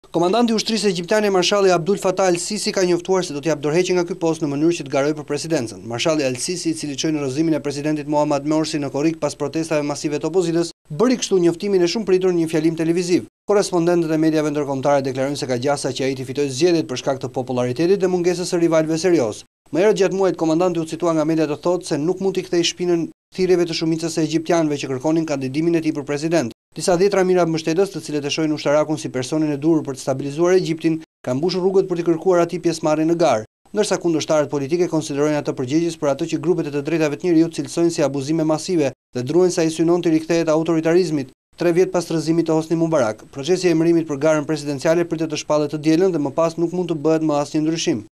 Komandanti i ushtrisë egjiptiane Marshalli Abdul Fattah al-Sisi ka njoftuar se do të jap dorëheqje nga ky post në mënyrë që të garojë për presidencën. Marshalli al-Sisi, i cili çoi në rrëzimin e presidentit Mohamed Morsi në korrik pas protestave masive të opozitës, bëri kështu njoftimin e shumë pritur në një fjalim televiziv. Korrespondentët e mediave ndërkombëtare deklarojnë se ka gjasa që ai të fitojë zgjedhjet për shkak të popularitetit dhe mungesës së rivalëve serioz. Më herët gjatë muajit komandanti u citua nga mediat të thotë se nuk mund t'i kthejë shpinën thirrjeve të shumicës së egjiptianëve që kërkonin kandidimin e tij për president. Disa dhjetra mijëra mbështetës, të cilët e shohin ushtarakun si personin e duhur për të stabilizuar Egjiptin, kanë mbushur rrugët për të kërkuar atij pjesëmarrje në garë, ndërsa kundërshtarët politike konsiderojnë atë përgjegjës për atë që grupet e të drejtave të njerëzit cilësojnë si abuzime masive dhe druajnë se ai synon të rikthehet autoritarizmit 3 vjet pas rrëzimit të Hosni Mubarak. Procesi i emërimit për garën presidenciale pritet të shpallet të dielën dhe më pas nuk mund të bëhet më asnjë ndryshim.